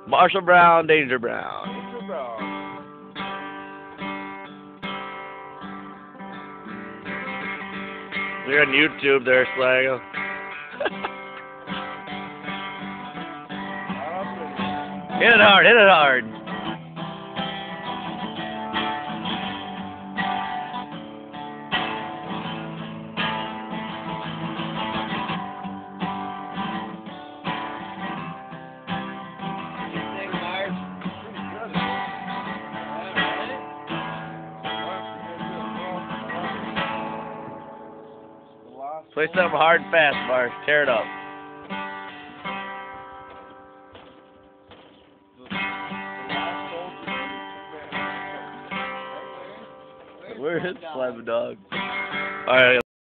Marshall Brown, Danger Brown. Mr. Brown. You're on YouTube there, Slago. Hit it hard, hit it hard. Play something hard and fast, Marsh. Tear it up. Where is Slab Dog? Alright.